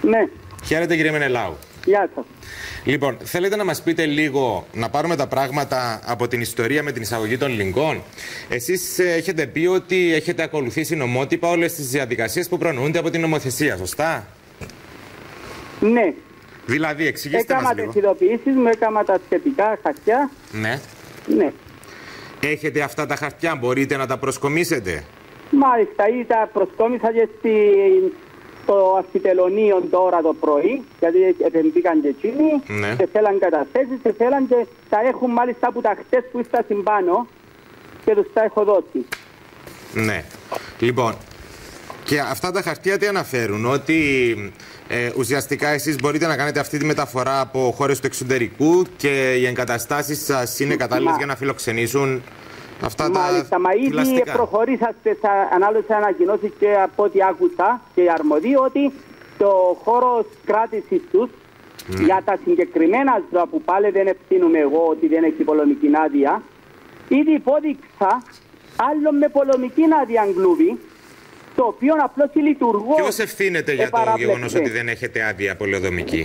Ναι. Χαίρετε κύριε Μενελάου. Γεια σας. Λοιπόν, θέλετε να μας πείτε λίγο, να πάρουμε τα πράγματα από την ιστορία με την εισαγωγή των ελληνικών. Εσείς έχετε πει ότι έχετε ακολουθήσει νομότυπα όλες τις διαδικασίες που προνοούνται από την νομοθεσία, σωστά? Ναι. Δηλαδή, εξηγήστε μας λίγο. Έκανα τις ειδοποιήσεις μου, έκανα τα σχετικά χαρτιά. Ναι. Ναι. Έχετε αυτά τα χαρτιά, μπορείτε να τα προσκομίσετε? Μάλιστα, ή τα προσκόμισα και στο αρχιτελωνίο τώρα το πρωί, γιατί επενδύκαν και εκείνοι, Ναι. και θέλαν καταθέσεις, και θέλαν και τα έχουν μάλιστα από τα χτες που ήρθα συμπάνω και τους τα έχω δώσει. Ναι. Λοιπόν, και αυτά τα χαρτιά τι αναφέρουν? Ότι ουσιαστικά εσείς μπορείτε να κάνετε αυτή τη μεταφορά από χώρες του εξωτερικού και οι εγκαταστάσεις σας είναι κατάλληλες για να φιλοξενήσουν αυτά Μάλιστα, τα μα ήδη θηλαστικά. προχωρήσατε ανάλογα ανακοινώσεις και από ό,τι άκουσα και οι αρμοδοί ότι το χώρο κράτησης τους για τα συγκεκριμένα ζώα που πάλι δεν ευθύνομαι εγώ ότι δεν έχει πολεμική άδεια, ήδη υπόδειξα άλλο με πολεμική άδεια κλούβι, το οποίο απλώς η λειτουργό. Ποιος ευθύνεται για το γεγονός ότι δεν έχετε άδεια πολεοδομική?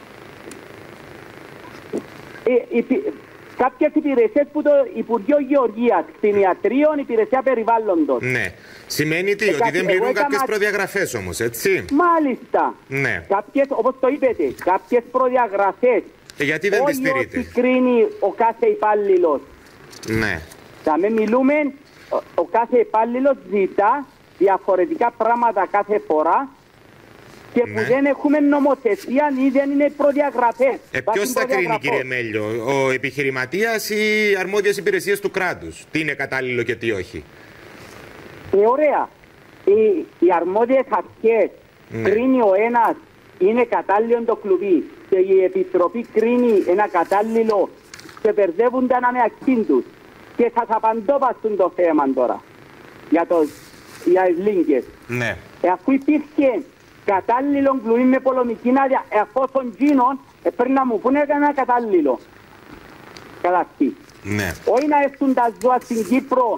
Κάποιες υπηρεσίες που το Υπουργείο Γεωργίας, κτηνιατρίων, υπηρεσία περιβάλλοντος. Ναι. Σημαίνει τι, ότι δεν πληρούν κάποιες προδιαγραφές όμως, έτσι? Μάλιστα. Ναι. Κάποιες, όπως το είπετε, κάποιες προδιαγραφές. Γιατί δεν τις στηρείτε? Όχι κρίνει ο κάθε υπάλληλος. Ναι. Θα με μιλούμε, ο κάθε υπάλληλος ζητά διαφορετικά πράγματα κάθε φορά και που δεν έχουμε νομοθεσία ή δεν είναι προδιαγραφές. Ποιος θα κρίνει, κύριε Μέλιο, ο επιχειρηματίας ή οι αρμόδιες υπηρεσίες του κράτους? Τι είναι κατάλληλο και τι όχι? Ωραία. Οι αρμόδιες αρχές κρίνει ο ένας είναι κατάλληλο το κλουβί και η Επιτροπή κρίνει ένα κατάλληλο και μπερδεύονται ανάμεσα τους. Και σας απαντώ παστούν το θέμα τώρα για τις λίγκες. Ναι. Αφού υπήρχε κατάλληλο κλουβί με πολεμική άδεια, εφόσον γίνον, πρέπει να μου πούνε ένα κατάλληλο. Καταρχήν. Ναι. Όχι να έρθουν τα ζώα στην Κύπρο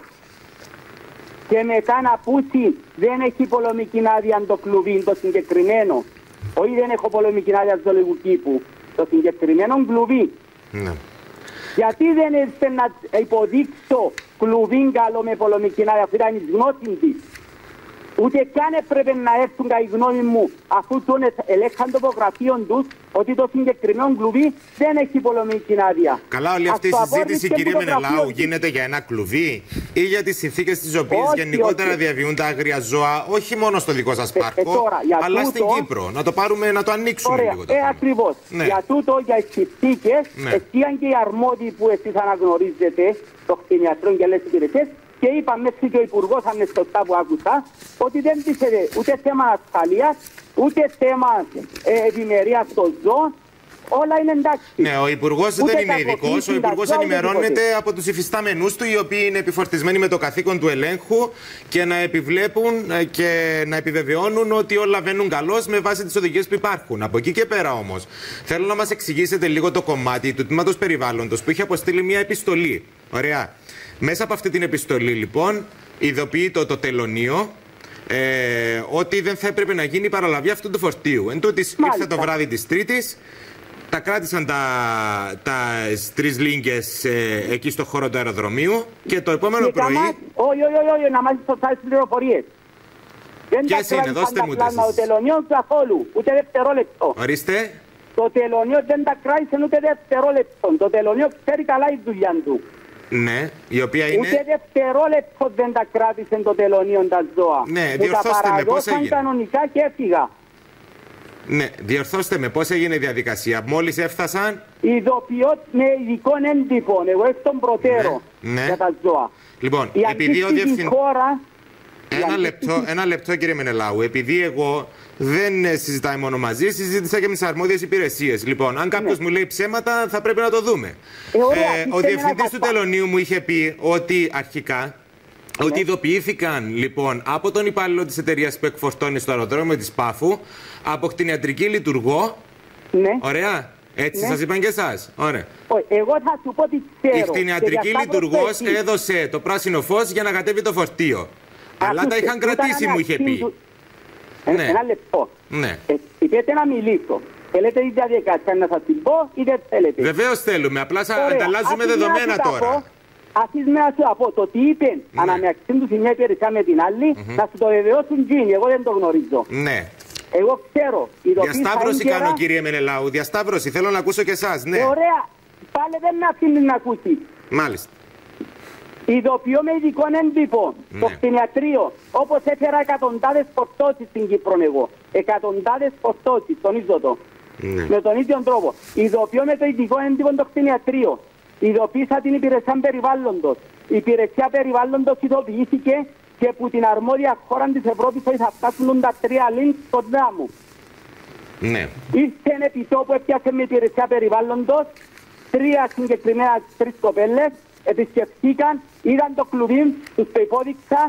και μετά να πούσει δεν έχει πολεμική άδεια το κλουβί το συγκεκριμένο. Όχι δεν έχω πολεμική άδεια ζωολογικού κήπου. Το συγκεκριμένο κλουβί. Ναι. Γιατί δεν έρθει να υποδείξω κλουβί καλό με πολεμική άδεια, αφού ήταν η γνώση της. Ούτε καν έπρεπε να έρθουν κατά η γνώμη μου, αφού τον ελέγχαν το υπογραφείο τους, ότι το συγκεκριμένο κλουβί δεν έχει πολεμική άδεια. Καλά, όλη αυτή η συζήτηση, κύριε Μενελάου, γίνεται για ένα κλουβί ή για τις συνθήκες στις οποίες γενικότερα διαβιούν τα άγρια ζώα, όχι μόνο στο δικό σας πάρκο, αλλά στην Κύπρο. Να το πάρουμε, να το ανοίξουμε λίγο. Ακριβώς. Ναι. Για τούτο, για τις συνθήκες, εσείς και οι αρμόδιοι που εσείς αναγνωρίζετε, το κτηνιατρών και άλλες υπηρεσίες, και είπα μέχρι και ο Υπουργός, αν είναι σωστά που άκουσα, ότι δεν τίθεται ούτε θέμα ασφαλείας, ούτε θέμα ευημερίας των ζώων. Όλα είναι εντάξει. Ναι, ο Υπουργός δεν είναι ειδικός. Ο Υπουργός ενημερώνεται από τους υφιστάμενους του, οι οποίοι είναι επιφορτισμένοι με το καθήκον του ελέγχου και να επιβλέπουν και να επιβεβαιώνουν ότι όλα βαίνουν καλώς με βάση τις οδηγίες που υπάρχουν. Από εκεί και πέρα όμως, θέλω να μας εξηγήσετε λίγο το κομμάτι του τμήματος περιβάλλοντος που είχε αποστείλει μια επιστολή. Ωραία. Μέσα από αυτή την επιστολή, λοιπόν, ειδοποιεί το τελωνείο ότι δεν θα έπρεπε να γίνει η παραλαβή αυτού του φορτίου. Εν τούτης, ήρθε το βράδυ της Τρίτης, τα κράτησαν τα τρεις λίγκες εκεί στο χώρο του αεροδρομίου και το επόμενο πρωί... Όχι, να μάθεις σωστά τις πληροφορίες. Ποιες είναι, δώστε μου τις. Το τελωνείο καθόλου, ούτε δευτερόλεπτο. Ορίστε. Το τελωνείο δεν τα κράτησε ούτε δευτερόλεπτο. Το τελωνείο ξέρει καλά η δουλειά του. Ναι, η οποία είναι... Ούτε δευτερόλεπτο δεν τα κράτησε το τελωνείο τα ζώα. Ναι, διορθώστε με πώς έγινε. Κανονικά και έφυγα. Ναι, διορθώστε με πώς έγινε η διαδικασία. Μόλις έφτασαν... Ειδοποιώ με ειδικό έντυπο, εγώ εκ των προτέρων για τα ζώα. Λοιπόν, η επειδή ο διευθυντής... χώρα... Ένα λεπτό κύριε Μενελάου. Επειδή εγώ δεν συζητάει μόνο μαζί, συζήτησα και με τις αρμόδιες υπηρεσίες. Λοιπόν, αν κάποιος μου λέει ψέματα, θα πρέπει να το δούμε. Ο διευθυντής του τελωνείου μου είχε πει ότι αρχικά ότι ειδοποιήθηκαν λοιπόν από τον υπάλληλο της εταιρείας που εκφορτώνει στο αεροδρόμιο της Πάφου, από κτηνιατρική λειτουργό. Ωραία. Έτσι σας είπαν και εσάς. Ωραία. Εγώ θα σου πω τι ξέρω. Η κτηνιατρική λειτουργός έδωσε το πράσινο φως για να κατέβει το φορτίο. Αλλά τα είχαν κρατήσει, μου είχε πει. Ένα λεπτό. πείτε να μιλήσω. Θέλετε η διαδικασία να σας την πω ή δεν θέλετε? Βεβαίως θέλουμε, απλά ανταλλάζουμε δεδομένα τώρα. Αφήστε με να σου πω, το τι είπε αναμεταξύ τους η μια υπηρεσία με την άλλη, να σου το βεβαιώσουν γίνει, εγώ δεν το γνωρίζω. Ναι. Εγώ ξέρω. Διασταύρωση κάνω, κύριε Μενελάου. Διασταύρωση, θέλω να ακούσω και εσάς. Ναι. Ωραία. Πάλι δεν με αφήνει να ακούσει. Μάλιστα. Ειδοποιώ με ειδικών έντυπων το κτηνιατρίο. Όπως έφερα εκατοντάδες φορτώσεις στην Κύπρο εγώ. Εκατοντάδες φορτώσεις, τονίζω το. Με τον ίδιο τρόπο. Ειδοποιώ με το ειδικό έντυπο το κτηνιατρίο. Ειδοποίησα την υπηρεσία περιβάλλοντος. Η υπηρεσία περιβάλλοντος ειδοποιήθηκε και που την αρμόδια χώρα της Ευρώπης θα φτάσουν τα 3 links στον δράμο. Ναι. Ήρθε επί τόπου, έπιασε με την υπηρεσία περιβάλλοντος, 3 συγκεκριμένα 3 κοπέλες, επισκεφθήκαν, είδαν το κλουβί, τους το υπόδειξα,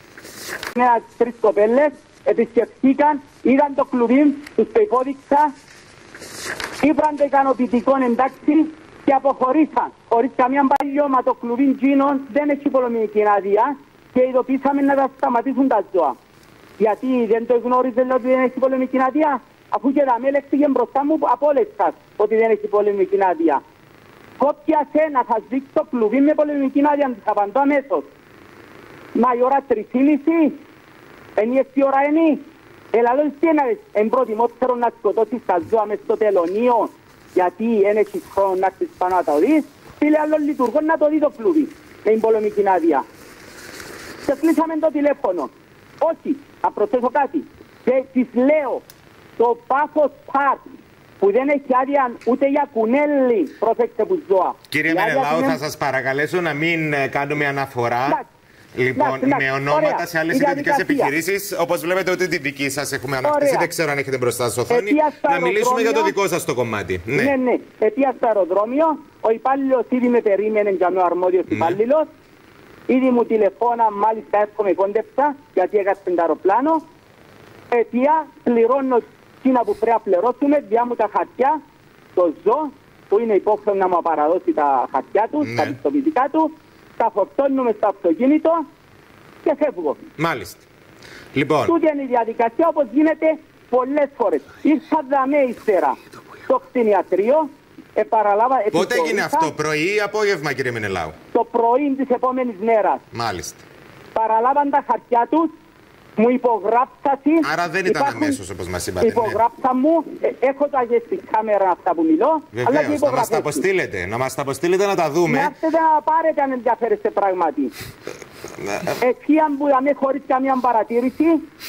3 κοπέλες, επισκεφθήκαν, είδαν το κλουβί, τους το υπόδειξα, είπαν το ικανοποιητικό εντάξει και αποχωρήσαν. Χωρίς καμία παλιώμα το κλουβί Τζίνων δεν έχει πολεμική άδεια και ειδοποίησαμε να τα σταματήσουν τα ζώα. Γιατί δεν το γνώριζε ότι δεν έχει πολεμική άδεια, αφού και τα μέλη έφυγε μπροστά μου από όλες σας ότι δεν έχει πολεμική άδεια. Κόπιασε να σας δείξει το κλουβί με πολεμική άδεια, θα απαντώ αμέσως. Μα η ώρα 3:30, η ώρα είναι. Ελαλώς τι είναι, εν προτιμότερο να σκοτώσεις τα ζώα μες στο τελωνίο, γιατί δεν έχεις χρόνο να έρθεις πάνω να το δεις. Φίλε άλλων λειτουργών να το δει το κλουβί με την πολεμική άδεια. Και κλείσαμε το τηλέφωνο. Όχι, θα προσθέσω κάτι. Και της λέω, το Πάθος Παρκ που δεν έχει άδεια ούτε για κουνέλι, πρόσεξε που ζώα. Κύριε Μενελάου, θα σας παρακαλέσω να μην κάνουμε αναφορά. Λοιπόν, με ονόματα σε άλλες ιδιωτικές επιχειρήσεις, όπως βλέπετε ούτε τη δική σας έχουμε ανακτήσει, δεν ξέρω αν έχετε μπροστά σας οθόνη. Να μιλήσουμε για το δικό σας το κομμάτι. Ναι. Επία στο αεροδρόμιο, ο υπάλληλος ήδη με περίμενε για ο αρμόδιος υπάλληλος. Ήδη μου τηλεφώνα, μάλιστα εύχομαι κόντεψα, γιατί έκατσε το αεροπλάνο. Επία πληρώνω εκείνα που πρέπει να πληρώσουμε, διά μου τα χαρτιά, το ζώο, που είναι υπόχρεο να μου παραδώσει τα χαρτιά του, τα πιστοποιητικά του. Τα φορτώνουμε στο αυτοκίνητο και φεύγω. Μάλιστα. Λοιπόν. Τούτη είναι η διαδικασία όπως γίνεται πολλές φορές. Ήρθα δαμέ ύστερα στο κτηνιατρίο. Πότε έγινε αυτό, πρωί ή απόγευμα, κύριε Μενελάου? Το πρωί της επόμενης μέρας. Μάλιστα. Παραλάβαν τα χαρτιά τους, μου υπογράψασαι. Άρα δεν ήταν αμέσως όπως μας είπατε. Υπογράψα μου, έχω τα στη κάμερα αυτά που μιλώ. Βεβαίως, να μας τα αποστείλετε, να τα δούμε. Να έρθετε να πάρετε αν ενδιαφέρεστε πράγματι. Εκεί που είχαμε χωρίς καμία παρατήρηση,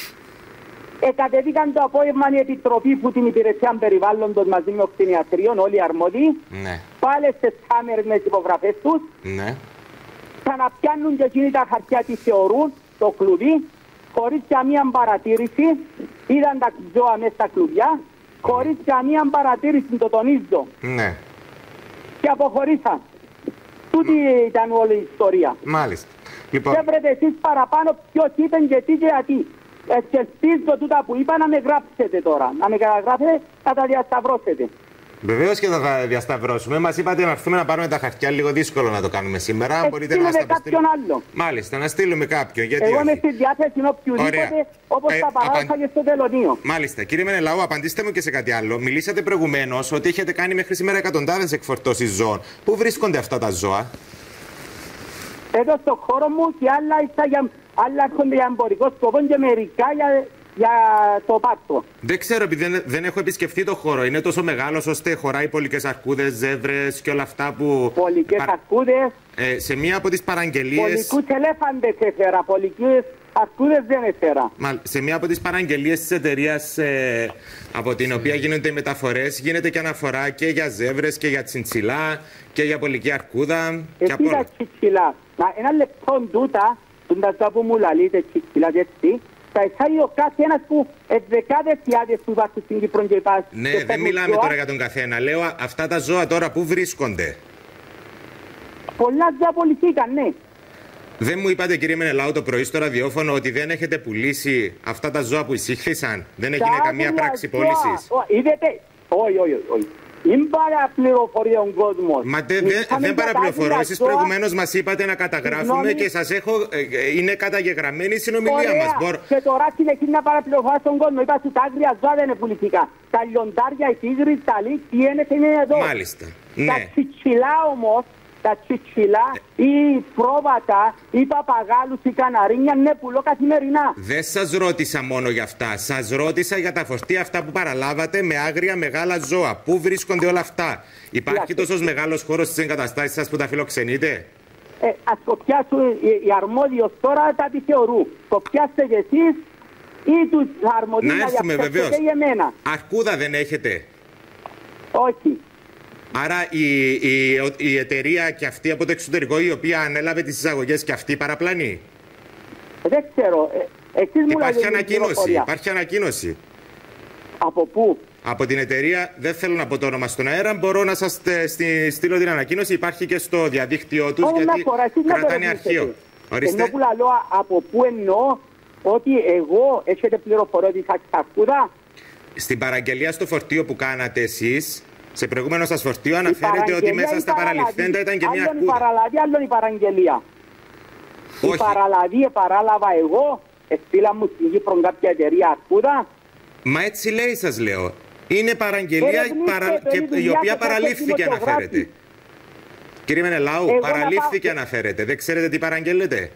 κατεβήκαν το απόγευμα η Επιτροπή που την υπηρεσία περιβάλλοντος μαζί με το κτηνιατρίο, όλοι οι αρμόδιοι. Πάλι στις κάμερες με τις υπογραφές τους. Ξαναπιάνουν και εκείνοι τα χαρτιά τι θεωρούν, το κλουβί. Χωρίς καμία παρατήρηση, είδαν τα ζώα μέσα στα κλουβιά, χωρίς καμία παρατήρηση, το τονίζω. Ναι. Και αποχωρήσαν. Τούτη ήταν όλη η ιστορία. Μάλιστα. Λοιπόν. Και βρετε εσείς παραπάνω ποιος είπε και τι και γιατί. Και ελπίζω τούτα που είπα να με γράψετε τώρα. Να με καταγράφετε, να τα διασταυρώσετε. Βεβαίως και θα τα διασταυρώσουμε. Μας είπατε να έρθουμε να πάρουμε τα χαρτιά, λίγο δύσκολο να το κάνουμε σήμερα. Μπορείτε να μας τα κάποιον άλλο. Μάλιστα, να στείλουμε κάποιον. Γιατί εγώ όχι. είμαι στη διάθεση οποιοδήποτε, όπως τα παράδοσα και στο τελωνίο. Μάλιστα. Κύριε Μενελάου, απαντήστε μου και σε κάτι άλλο. Μιλήσατε προηγουμένως ότι έχετε κάνει μέχρι σήμερα εκατοντάδες εκφορτώσεις ζώων. Πού βρίσκονται αυτά τα ζώα? Εδώ στο χώρο μου και άλλα έρχονται για εμπορικό σκοπό και μερικά για το πάρκο. Δεν ξέρω, επειδή δεν έχω επισκεφτεί το χώρο. Είναι τόσο μεγάλος ώστε χωράει πολικές αρκούδες, ζεύρες και όλα αυτά που. Πολικές αρκούδες. Σε μία από τις παραγγελίες. Πολικούς ελέφαντες έφερα. Πολικές αρκούδες δεν έφερα. Σε μία από τις παραγγελίες της εταιρείας από την οποία γίνονται οι μεταφορές, γίνεται και αναφορά και για ζεύρες και για τσιντσιλά και για πολική αρκούδα. Εσύ τα τσιντσιλά. Ένα λεπτό τούτα, τα που μου λαλείτε τσιντσιλά και έτσι. Θα εισάγει ο κάθε ένας που δεκάδες χιλιάδες που υπάρχουν στην Κύπρο και υπάρχει. Ναι, δεν μιλάμε τώρα για τον καθένα. Λέω αυτά τα ζώα τώρα που βρίσκονται. Πολλά ζώα πουληθήκαν, ναι. Δεν μου είπατε, κύριε Μενελάου, το πρωί στο ραδιόφωνο ότι δεν έχετε πουλήσει αυτά τα ζώα που εισήχθησαν? Δεν έγινε καμία πράξη πώλησης? Είδετε, όχι. Είναι παραπληροφορεί ο κόσμος. Μα δεν παραπληροφορώ. Εσείς προηγουμένως μας είπατε να καταγράφουμε και σας έχω. Είναι καταγεγραμμένη η συνομιλία μας. Και τώρα συνεχίζει να παραπληροφορά στον κόσμο. Είπα σου τα άγρια ζώα δεν είναι πουλητικά. Τα λιοντάρια, οι τίγροι, τα λύκη, είναι εδώ. Μάλιστα. Τα τσιτσιλά όμως, τα τσιτσιλά ή πρόβατα ή παπαγάλους ή καναρίνια ναι πουλώ καθημερινά. Δεν σας ρώτησα μόνο για αυτά. Σας ρώτησα για τα φορτία αυτά που παραλάβατε με άγρια μεγάλα ζώα. Πού βρίσκονται όλα αυτά? Υπάρχει τόσος μεγάλος χώρος στις εγκαταστάσεις σας που τα φιλοξενείτε? Ας το πιάσουν οι αρμόδιος τώρα τα επιθεωρούν. Το πιάστε κι εσείς ή τους αρμοδίους να διαπιστώσετε για εμένα. Αρκούδα δεν έχετε? Όχι. Άρα η εταιρεία και αυτή από το εξωτερικό η οποία ανέλαβε τις εισαγωγές και αυτή παραπλανεί? Δεν ξέρω. Υπάρχει ανακοίνωση. Από πού? Από την εταιρεία, δεν θέλω να πω το όνομα στον αέρα, μπορώ να σας στείλω την ανακοίνωση. Υπάρχει και στο διαδίκτυό τους, γιατί κρατάνε αρχείο. Ενώ που λέω από πού εννοώ ότι εγώ έχετε πληροφορία ότι θα ξαφκούδα. Στην παραγγελία στο φορτίο που κάνατε εσείς, σε προηγούμενο σας φορτίο αναφέρεται ότι μέσα στα παραληφθέντα ήταν και μια αρκούδα. Άλλον η παραλαβή, άλλον η παραγγελία. Η παραλαβή παράλαβα εγώ, στείλα μου στην Κύπρο κάποια εταιρεία αρκούδα. Μα έτσι λέει, σας λέω. Είναι παραγγελία η οποία παραλήφθηκε αναφέρεται. Κύριε Μενελάου, παραλήφθηκε αναφέρεται. Δεν ξέρετε τι παραγγέλλετε?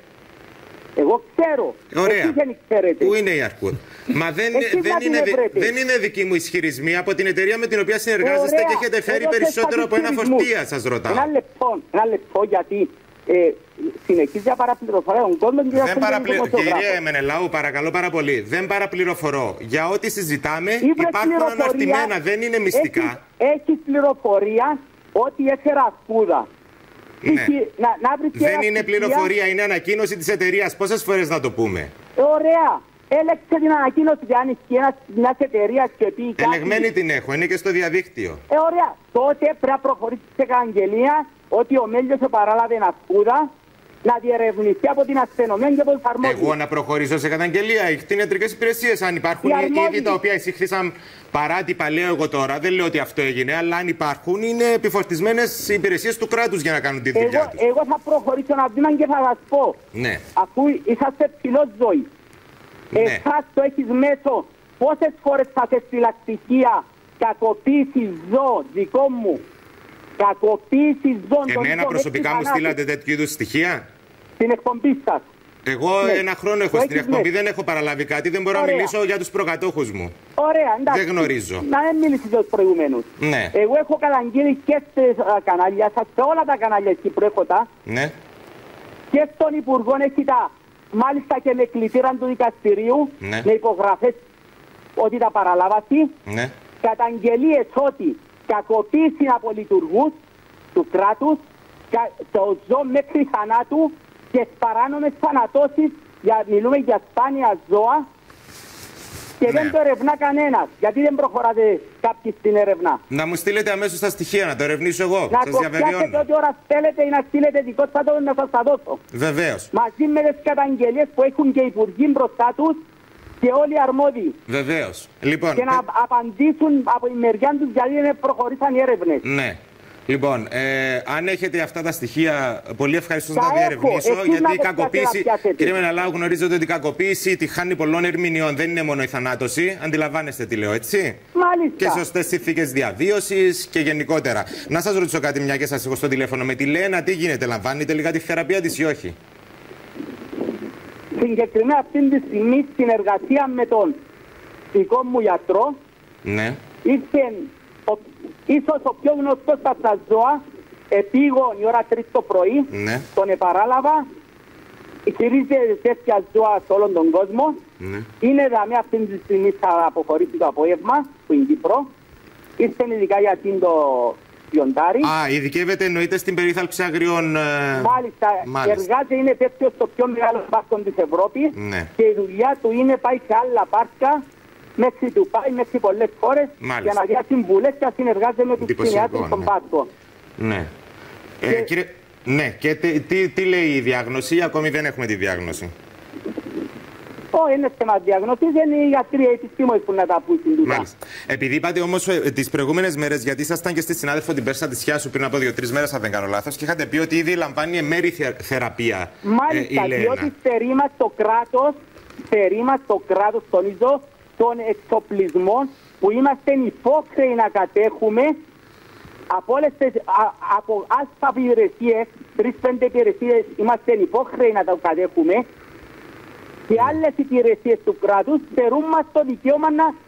Εγώ ξέρω. Ωραία. Πού είναι η αρκούδα? Μα δεν είναι δική μου ισχυρισμοί. Από την εταιρεία με την οποία συνεργάζεστε και έχετε φέρει περισσότερο από ένα φορτία, σας ρωτάω. Ένα λεπτό γιατί συνεχίζει να παραπληροφορεί τον κόσμο. Κύριε Μενελάου, παρακαλώ πάρα πολύ. Δεν παραπληροφορώ. Για ό,τι συζητάμε υπάρχουν αναρτημένα, δεν είναι μυστικά. Έχει πληροφορία ότι έφερα αρκούδα. Ναι. Δεν είναι πληροφορία, είναι ανακοίνωση της εταιρείας. Πόσες φορές να το πούμε? Ωραία. Έλεξε την ανακοίνωση αν ισχύει μια εταιρεία και πει κάτι. Ελεγμένη την έχω, είναι και στο διαδίκτυο. Ωραία. Τότε πρέπει να προχωρήσει σε καταγγελία ότι ο Μέλιος παράλαβε αρκούδα να διερευνηθεί από την αστυνομία και από τους αρμόδιους. Εγώ να προχωρήσω σε καταγγελία? Οι κτηνιατρικές υπηρεσίες, αν υπάρχουν ήδη τα οποία εισήχθησαν παράτυπα, λέω εγώ τώρα, δεν λέω ότι αυτό έγινε, αλλά αν υπάρχουν, είναι επιφορτισμένες οι υπηρεσίες του κράτους για να κάνουν τη δουλειά τους. Εγώ θα προχωρήσω ένα βήμα και θα σας πω. Ναι. Αφού είσαστε ψηλός ζωή. Ναι. Εσάς το έχεις μέσω. Πόσες φορές θα σε φυλακτικία κακοποίηση ζώων δικό μου? Κακοποίηση ζώων. Εμένα προσωπικά μου στείλατε τέτοιου είδους στοιχεία? Στην εκπομπή σας. Εγώ ένα χρόνο έχω στην εκπομπή, δεν έχω παραλάβει κάτι, δεν μπορώ να μιλήσω για τους προκατόχους μου. Ωραία, εντάξει. Δεν γνωρίζω. Να δεν μιλήσεις ως προηγουμένους. Ναι. Εγώ έχω καταγγείλει και στα κανάλια σας, σε όλα τα κανάλια εκεί που έχω τα. Ναι. Και στον Υπουργό έχει τα, μάλιστα και με κλητήρα του δικαστηρίου, ναι, με υπογραφές ότι τα παραλάβασαι. Ναι. Καταγγελίες ότι κακοποίηση από λειτουργούς του κράτους, το ζώο μέχρι θανάτου και παράνομες θανατώσεις, μιλούμε για σπάνια ζώα και δεν το ερευνά κανένας. Γιατί δεν προχωράτε κάποιοι στην έρευνα? Να μου στείλετε αμέσως τα στοιχεία, να το ερευνήσω εγώ. Να κοπιάσετε ό,τι ώρα θέλετε ή να στείλετε δικό σας το να σας τα δώσω. Βεβαίως. Μαζί με τις καταγγελίες που έχουν και οι υπουργοί μπροστά τους και όλοι οι αρμόδιοι. Βεβαίως. Λοιπόν, και να απαντήσουν από η μεριά τους γιατί δεν προχωρήσαν οι έρευνες. Ναι. Λοιπόν, αν έχετε αυτά τα στοιχεία, πολύ ευχαριστώ να τα διερευνήσω. Γιατί η κακοποίηση, κύριε Μενελάου, γνωρίζετε ότι η κακοποίηση τη χάνει πολλών ερμηνεών. Δεν είναι μόνο η θανάτωση. Αντιλαμβάνεστε τι λέω, έτσι? Μάλιστα. Και σωστές συνθήκες διαβίωσης και γενικότερα. Να σας ρωτήσω κάτι, μια και σας έχω στο τηλέφωνο. Με τη Λένα, τι γίνεται, λαμβάνει τελικά τη θεραπεία της ή όχι? Συγκεκριμένα αυτή τη στιγμή συνεργασία με τον δικό μου γιατρό. Ναι. Ίσως ο πιο γνωστός από τα ζώα, επήγον η ώρα 3 το πρωί, ναι, τον επαράλαβα, χειρίζεται τέτοια ζώα σε όλον τον κόσμο. Ναι. Είναι δαμέ αυτή τη στιγμή θα αποχωρήσει το απόγευμα που είναι Κύπρο. Ήρθε ειδικά για το λιοντάρι. Α, ειδικεύεται εννοείται στην περίθαλψη αγριών. Μάλιστα. Εργάζεται, είναι τέτοιο στο πιο μεγάλο πάρκο της Ευρώπης. Ναι. Και η δουλειά του είναι πάει σε άλλα πάρκα. Μέχρι του πάει, μέχρι πολλές χώρες για να δει συμβουλές και να συνεργάζεται με τους κτηνιάτρους στον πάρκο. Ναι. Κύριε, ναι, και τι λέει η διάγνωση? Ακόμη δεν έχουμε τη διάγνωση. Όχι, είναι θέμα διαγνωστής, είναι οι γιατροί επιστήμονες που να τα πούσουν τούτα. Μάλιστα. Επειδή είπατε όμως τις προηγούμενες μέρες, γιατί ήσασταν και στη συνάδελφο την Πέρσα της Χιάσου πριν από 2-3 μέρες, αν δεν κάνω λάθος, και είχατε πει ότι ήδη λαμβάνει μέρη θεραπεία. Μάλιστα, διότι στερεί μας το κράτος, τονίζω, των εξοπλισμών που είμαστε υπόχρεοι να κατέχουμε από όλες τις υπηρεσίες, 3-5 υπηρεσίες είμαστε υπόχρεοι να τα κατέχουμε και άλλες υπηρεσίες του κράτους στερούν μας το δικαίωμα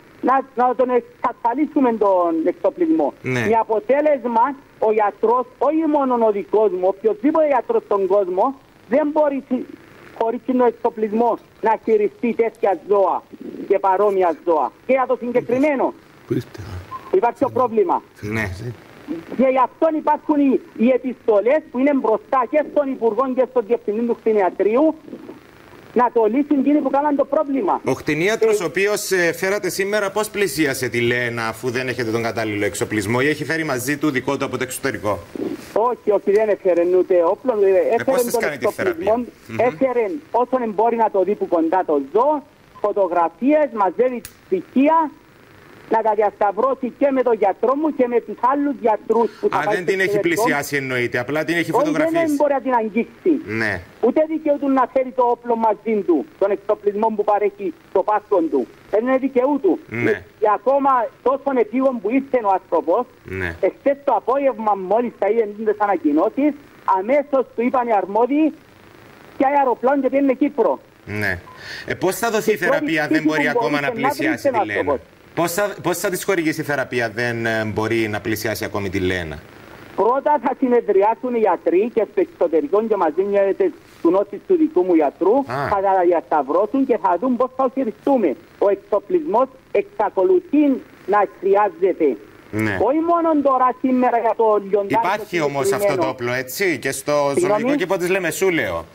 να τον εξασφαλίσουμε τον εξοπλισμό. Ναι. Με αποτέλεσμα ο γιατρός, όχι μόνο ο δικός μου, οποιοδήποτε γιατρός στον κόσμο δεν μπορεί χωρίς τον εξοπλισμό να χειριστεί τέτοια ζώα και παρόμοια ζώα. Και για το συγκεκριμένο υπάρχει το πρόβλημα. Ναι. Και γι' αυτό υπάρχουν οι επιστολές που είναι μπροστά και στον Υπουργό και στον Διευθυντή του Κτηνιατρίου να το λύσουν εκείνοι που κάναν το πρόβλημα. Ο κτηνίατρος ο οποίος φέρατε σήμερα, πώς πλησίασε τη Λένα αφού δεν έχετε τον κατάλληλο εξοπλισμό, ή έχει φέρει μαζί του δικό του από το εξωτερικό? Όχι, δεν έφερε ούτε όπλο. Πώς σας κάνει τη θεραπεία? Έφερε όσον μπορεί να το δει που κοντά το ζώο, φωτογραφίες, μαζεύει στοιχεία, να τα διασταυρώσει και με τον γιατρό μου και με τους άλλους γιατρούς που θα πάει. Δεν την έχει πλησιάσει εννοείται, απλά την έχει φωτογραφίσει. Όχι, δεν μπορεί να την αγγίξει. Ναι. Ούτε δικαιούτου να φέρει το όπλο μαζί του, τον εξοπλισμό που παρέχει το πάσκον του. Δεν είναι δικαιούτου. Ναι. Και ακόμα τόσο επίγον που ήρθε ο άνθρωπος, ναι. εχθές το απόγευμα μόλις θα είδε τις ανακοινώσεις, αμέσως του είπαν οι αρμόδιοι και αεροπλάνο και πήγαινε Κύπρο. Ναι. Πώς θα δοθεί η θεραπεία, δεν μπορεί ακόμα να πλησιάσει τη Λένα? Πώς θα της χορηγήσει η θεραπεία, δεν μπορεί να πλησιάσει ακόμη τη Λένα? Πρώτα θα συνεδριάσουν οι γιατροί και στο εξωτερικό και μαζί με του νόσεις του δικού μου γιατρού θα τα διασταυρώσουν και θα δουν πώς θα χειριστούμε. Ο εξοπλισμός εξακολουθεί να χρειάζεται. Ναι. Όχι μόνο τώρα σήμερα για το λιοντάρι. Υπάρχει όμως αυτό το όπλο, έτσι, και στο ζωολογικό κήπο της Λεμεσού, λέω.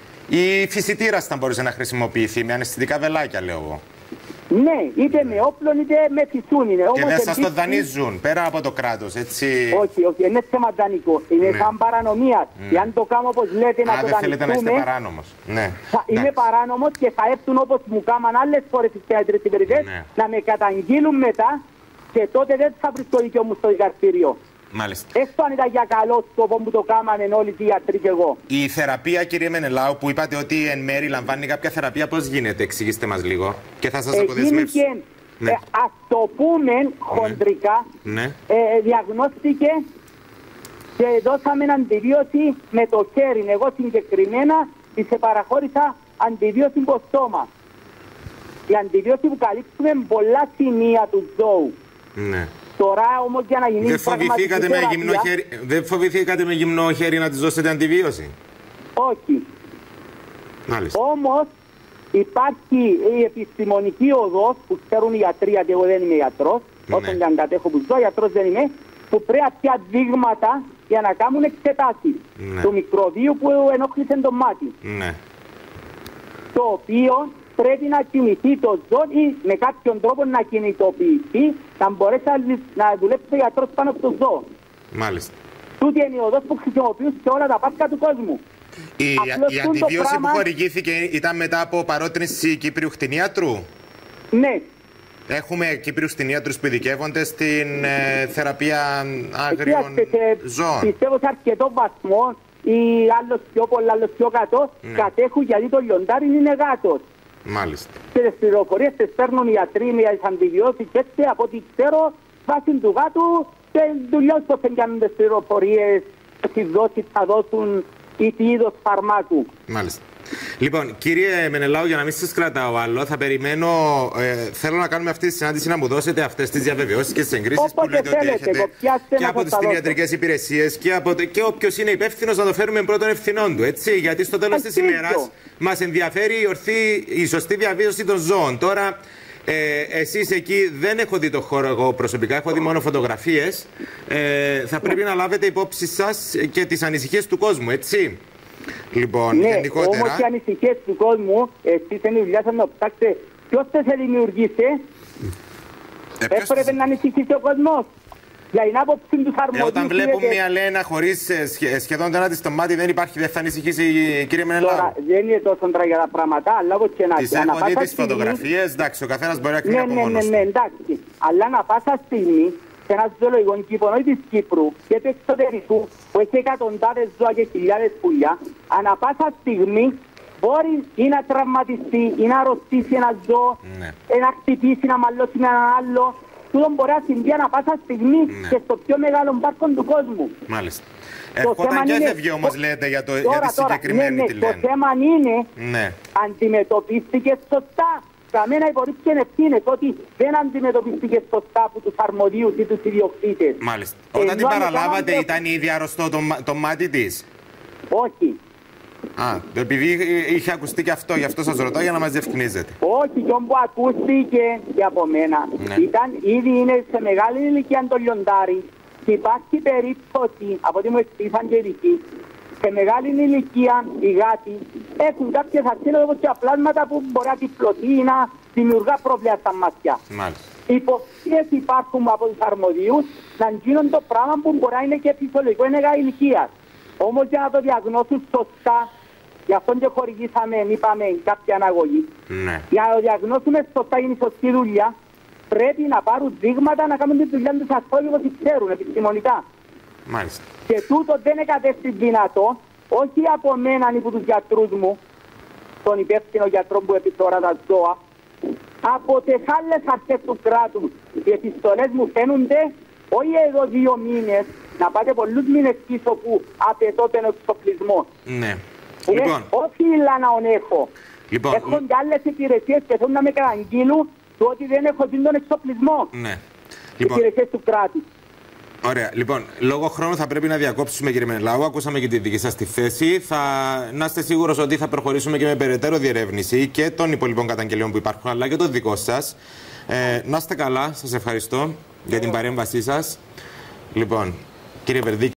Η φυσιτήρας θα μπορούσε να χρησιμοποιηθεί με αναισθητικά βελάκια, λέω εγώ. Ναι, είτε με όπλων είτε με φυσούν είναι. Και δεν σας το δανείζουν πέρα από το κράτος, έτσι? Όχι, είναι θέμα δανεικό. Είναι σαν παρανομία. Αν το κάνω όπως λέτε να το δανειστούμε. Δεν θέλετε να είστε παράνομος. Ναι. Είμαι παράνομος και θα έρθουν όπως μου κάμαν άλλες φορές στις θεατρικές υπηρεσίες να με καταγγείλουν μετά και τότε δεν θα βρει το δίκαιο μου στο δικαστήριο. Μάλιστα. Έστω αν ήταν για καλό σκοπό που το κάμανε όλοι οι γιατροί και εγώ. Η θεραπεία, κύριε Μενελάου, που είπατε ότι εν μέρει λαμβάνει κάποια θεραπεία, πώς γίνεται? Εξηγήστε μας λίγο και θα σας αποδεσμεύσω. Ναι. Ας το πούμε χοντρικά, διαγνώστηκε και δώσαμε αντιβίωση με το χέρι. Εγώ συγκεκριμένα της παραχώρησα αντιβίωση στο στόμα. Η αντιβίωση που καλύψουμε πολλά σημεία του ζώου. Ναι. Τώρα όμως για να γίνει δεν φοβηθήκατε με γυμνό χέρι να της δώσετε αντιβίωση? Όχι. Μάλιστα. Όμως υπάρχει η επιστημονική οδός που ξέρουν οι γιατροί, γιατί εγώ δεν είμαι γιατρός, όσον και αν κατέχω που ζω, γιατρός δεν είμαι, που πρέπει να πιάσει δείγματα για να κάνουν εξετάσεις του μικροβίου που ενόχλησε το μάτι. Ναι. Το οποίο πρέπει να κινηθεί το ζώο ή με κάποιον τρόπο να κινητοποιηθεί, να μπορέσει να δουλέψει ο γιατρός πάνω από το ζώο. Μάλιστα. Τούτη είναι η οδός που χρησιμοποιούν σε όλα τα πάρκα του κόσμου. Η αντιβίωση που χορηγήθηκε ήταν μετά από παρότρινση Κύπριου κτηνίατρου? Ναι. Έχουμε Κύπριους κτηνίατρους που ειδικεύονται στην θεραπεία άγριων ζώων? Πιστεύω σε αρκετό βαθμό ή άλλος πιο πολλά, άλλος πιο κάτω, κατέχουν γιατί το λιοντάρι είναι γάτος. Μάλιστα. Και τις πληροφορίες τις παίρνουν οι γιατροί με τις αντιβιώσεις και έτσι από ό,τι ξέρω βάσει του γάτου και δουλειός το κάνουν τις πληροφορίες, τι δόσεις θα δώσουν ή τι είδος φαρμάκου. Μάλιστα. Λοιπόν, κύριε Μενελάου, για να μην σας κρατάω άλλο, θα περιμένω. Θέλω να κάνουμε αυτή τη συνάντηση να μου δώσετε αυτές τις διαβεβαιώσεις και τις εγκρίσεις που λέτε ότι έχετε και από τις κτηνιατρικές υπηρεσίες και όποιος είναι υπεύθυνος να το φέρουμε πρώτον ευθυνών του. Έτσι, γιατί στο τέλος της ημέρας μας ενδιαφέρει η σωστή διαβίωση των ζώων. Τώρα, εσείς εκεί δεν έχω δει το χώρο εγώ προσωπικά, έχω δει μόνο φωτογραφίες. Θα πρέπει να λάβετε υπόψη σας και τις ανησυχίες του κόσμου, έτσι. Λοιπόν, γενικότερα. Όμως οι ανησυχίες του κόσμου, εσείς είναι η δουλειά σας να ψάξετε ποιος θα σε δημιουργήσει. Έπρεπε να ανησυχήσει ο κόσμος. Για την άποψη του αρμοδίου. Όταν βλέπουν μια Λένα χωρίς σχεδόν το ένα της στο μάτι, δεν θα ανησυχήσει, κύριε Μενελάου? Τώρα δεν είναι τόσο τραγικά τα πράγματα, αλλά όπως και να τις έχω δει τις φωτογραφίες, εντάξει, ο καθένας μπορεί να κρίνει από μόνος του. Ναι, εντάξει. Αλλά να πάσα στιγμή σε ένα ζωολογικό κήπο της Κύπρου και του εξωτερικού που έχει εκατοντάδες ζώα και χιλιάδες πουλιά, ανά πάσα στιγμή μπορεί ή να τραυματιστεί ή να αρρωστήσει ένα ζώο, να χτυπήσει, να μαλλώσει με έναν άλλο. Τούτο μπορεί να συμβεί ανά πάσα στιγμή και στο πιο μεγάλο πάρκο του κόσμου. Μάλιστα. Ερχόταν και έφευγε όμως, λέτε, για τη συγκεκριμένη τη Λένα. Το θέμα είναι αντιμετωπίστηκε σωστά. Καμένα υπορρίπτει ευθύνες ότι δεν αντιμετωπίστηκε σωστά από τους αρμοδίους ή τους ιδιοκτήτες. Μάλιστα. Όταν την παραλάβατε, ήταν ήδη αρρωστό το μάτι της? Όχι. Επειδή είχε ακουστεί και αυτό, γι' αυτό σας ρωτάω, για να μας διευκρινίζετε. Όχι, και όπου ακούστηκε και από μένα. Ήδη είναι σε μεγάλη ηλικία το λιοντάρι και υπάρχει περίπτωση, από ό,τι μου εξήγησαν και ειδικοί, σε μεγάλη ηλικία οι γάτοι έχουν κάποιες αξίες όπως και πλάσματα που μπορεί να τυφλωθεί ή να δημιουργά πρόβλημα στα μάτια. Υποψίες υπάρχουν από τους αρμοδίους να γίνουν το πράγμα που μπορεί να είναι και φυσιολογικό, είναι ηλικία. Όμως για να το διαγνώσουν σωστά, γι' αυτό και χορηγήσαμε, είπαμε, κάποια αναγωγή. Για να το διαγνώσουμε σωστά είναι η σωστή δουλειά, πρέπει να πάρουν δείγματα να κάνουν τη δουλειά τους ασφάλεια όπως ξέρουν επιστημονικά. Μάλιστα. Και τούτο δεν είναι κατέστη δυνατό, όχι από μένα ή από τους γιατρούς μου, τον υπεύθυνο γιατρό που επιθωρά τα ζώα, από τις άλλες αρχές του κράτους. Οι επιστολές μου φαίνονται, όχι εδώ 2 μήνες, να πάτε πολλούς μήνες πίσω που απαιτώ τον εξοπλισμό. Ναι. Λοιπόν. Όχι να έχω. Έχουν και άλλες υπηρεσίες και θέλουν να με καταγγείλουν του ότι δεν έχω δει τον εξοπλισμό. Ναι. Υπηρεσίες του κράτους. Ωραία. Λοιπόν, λόγω χρόνου θα πρέπει να διακόψουμε, κύριε Μενελάου. Ακούσαμε και τη δική σας τη θέση. Να είστε σίγουρος ότι θα προχωρήσουμε και με περαιτέρω διερεύνηση και των υπολοιπών καταγγελιών που υπάρχουν, αλλά και το δικό σας. Να είστε καλά. Σας ευχαριστώ για την παρέμβασή σας. Λοιπόν, κύριε Βερδίκη.